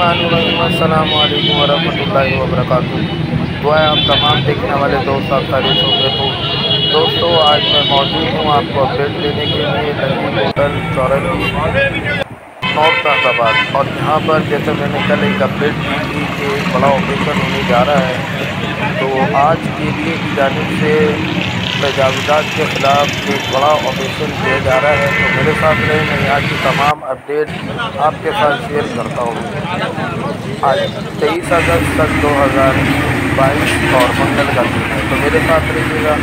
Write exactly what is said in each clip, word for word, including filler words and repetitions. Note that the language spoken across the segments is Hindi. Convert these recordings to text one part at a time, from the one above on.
बिस्मिल्लाहिर्रहमानिर्रहीम। अस्सलामु अलैकुम वरहमतुल्लाहि वबरकातुहू। दुआ है आप तमाम देखने वाले दोस्त आप खैरियत होंगे। तो दोस्तों, आज मैं मौजूद हूँ आपको अपडेट देने के लिए लंडी कोटल चौरंगी नॉर्थ अहमदाबाद। और यहाँ पर जैसे मैंने कल एक अपडेट दी थी कि एक बड़ा ऑपरेशन होने जा रहा है, तो आज के लिए की जानिब से तजावुज़ात के ख़िलाफ़ एक बड़ा ऑपरेशन किया जा रहा है। तो मेरे साथ रहे, मैं यहाँ की तमाम अपडेट आपके साथ शेयर करता हूँ। आज तेईस अगस्त तक दो हज़ार बाईस और मंगल का दिन है, तो मेरे साथ रहिएगा।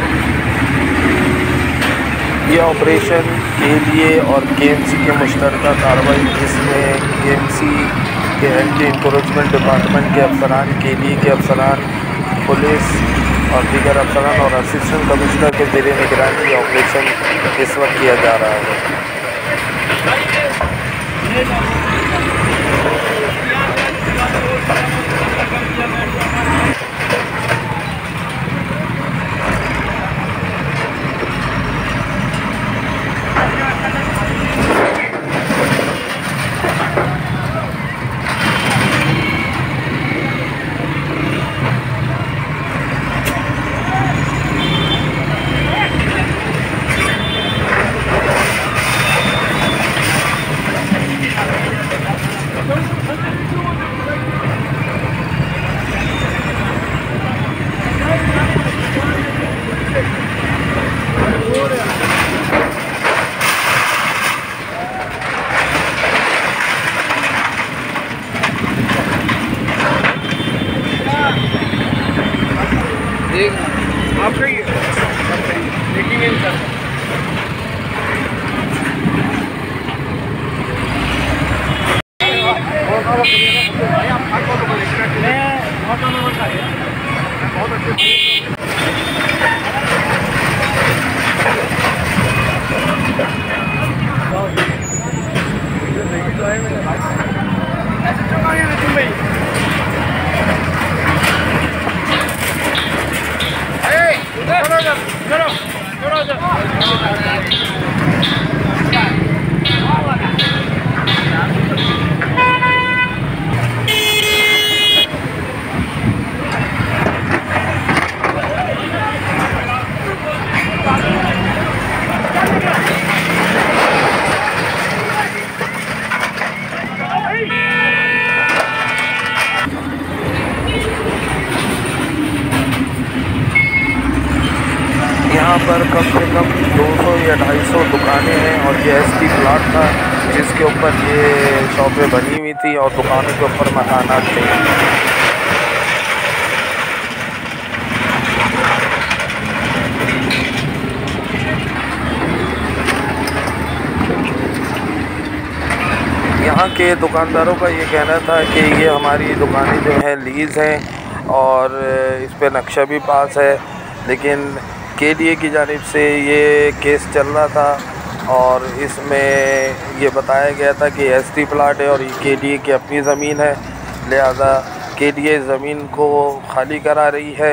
ये ऑपरेशन के लिए और के एम सी के मुश्तरका कार्रवाई, जिसमें के एम सी के एंटी इंक्रोचमेंट डिपार्टमेंट के अफसरान, के लिए के अफसरान, पुलिस और दीगर अफसरान और असिस्टेंट कमिश्नर के ज़ेरे निगरानी ऑपरेशन इस वक्त किया जा रहा है। आपका ही देखेंगे बहुत अच्छे यहाँ पर कम से कम दो सौ या ढाई सौ दुकानें हैं और ये एस टी प्लाट था जिसके ऊपर ये शॉपें बनी हुई थी और दुकानों के ऊपर मकानात थे। यहाँ के दुकानदारों का ये कहना था कि ये हमारी दुकानें जो हैं लीज़ हैं और इस पे नक्शा भी पास है, लेकिन के लिए की जानिब से ये केस चल रहा था और इसमें ये बताया गया था कि एस टी प्लाट है और ये के लिए की अपनी ज़मीन है, लिहाजा के लिए ज़मीन को खाली करा रही है।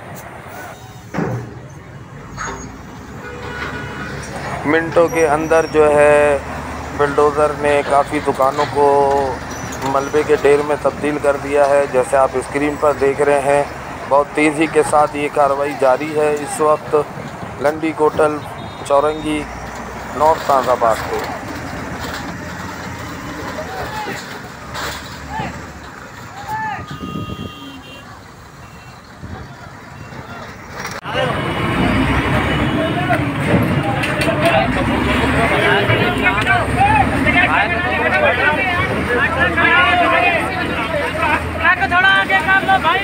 मिनटों के अंदर जो है बिल्डोज़र ने काफ़ी दुकानों को मलबे के ढेर में तब्दील कर दिया है। जैसे आप स्क्रीन पर देख रहे हैं, बहुत तेज़ी के साथ ये कार्रवाई जारी है इस वक्त लंडी कोटल चौरंगी नॉर्थ अहमदाबाद को। थोड़ा आगे कर लो भाई।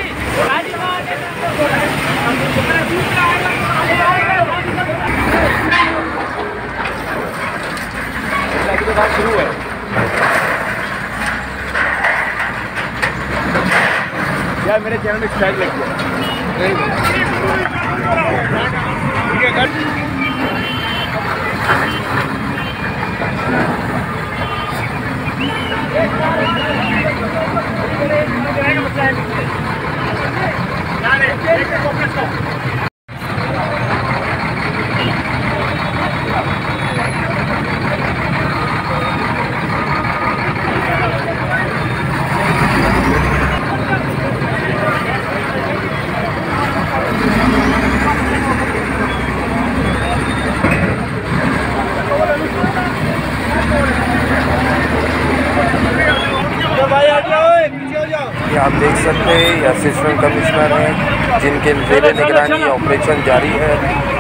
शुरू है यार, मेरे चैनल में स्ट्राइक लग गया। ठीक है कर सकते हैं ये असिस्टेंट कमिश्नर हैं जिनके ज़ेरे निगरानी ऑपरेशन जारी है।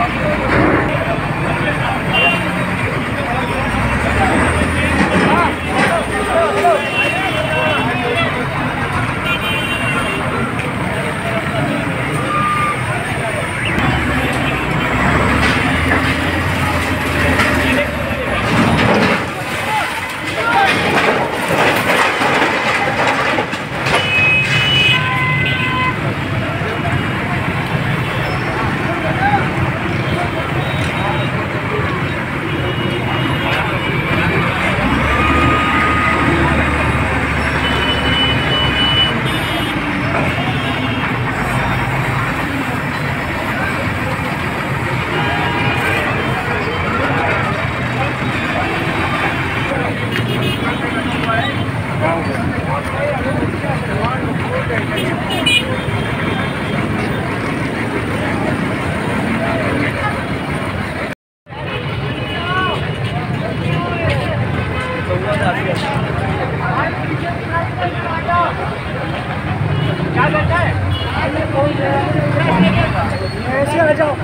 ऐसे आ जाओ।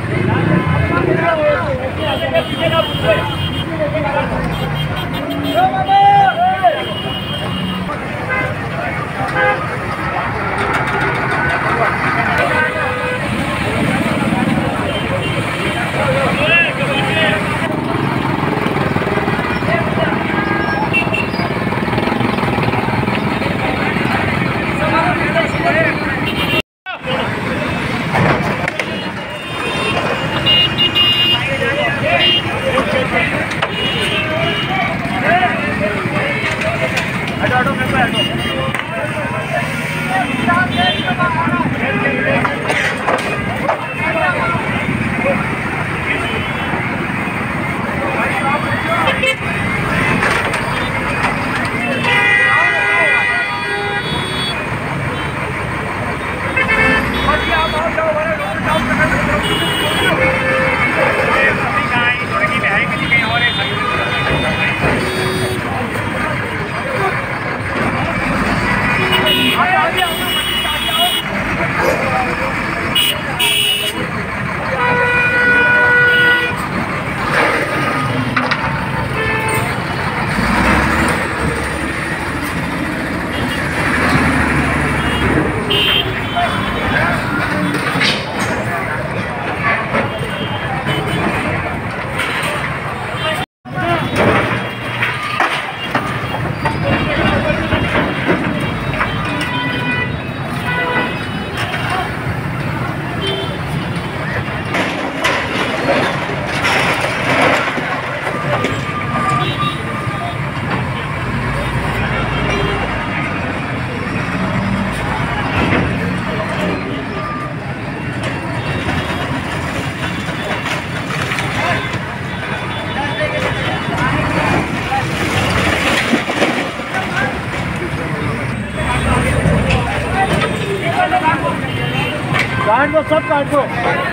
काट दो, सब काट दो।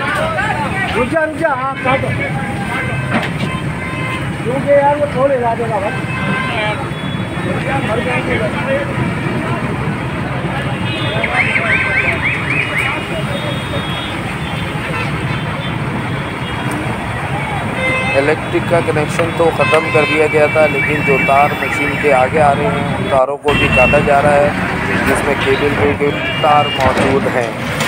रुक जा रुक जा, हाँ काटो, क्योंकि यार वो थोड़े ला देगा भाई। इलेक्ट्रिक का कनेक्शन तो ख़त्म कर दिया गया था, लेकिन जो तार मशीन के आगे आ रहे हैं उन तारों को भी काटा जा रहा है जिसमें केबल के तार मौजूद हैं।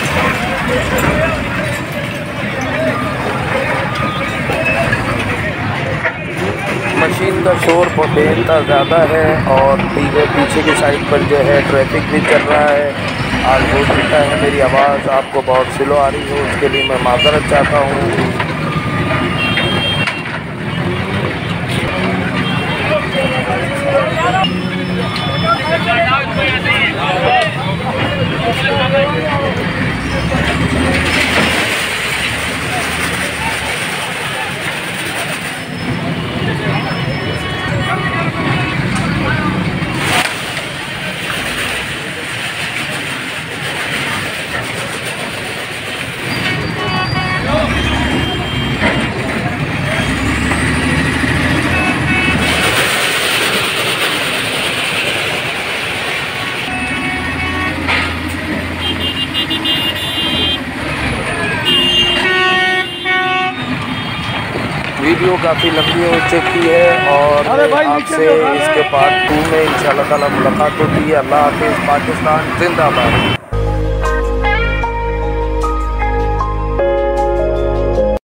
मशीन का शोर बेहद ज़्यादा है और पीछे की साइड पर जो है ट्रैफिक भी चल रहा है। आज हो सकता है मेरी आवाज़ आपको बहुत स्लो आ रही हो, उसके लिए मैं माज़रत चाहता हूँ। वीडियो काफ़ी लंबी हो चुकी है और अरे भाई, नीचे आपसे भी उठा ले। इसके पार्ट टू में इंशाल्लाह ताला मुलाकात होती है। अल्लाह हाफिज़। पाकिस्तान जिंदाबाद।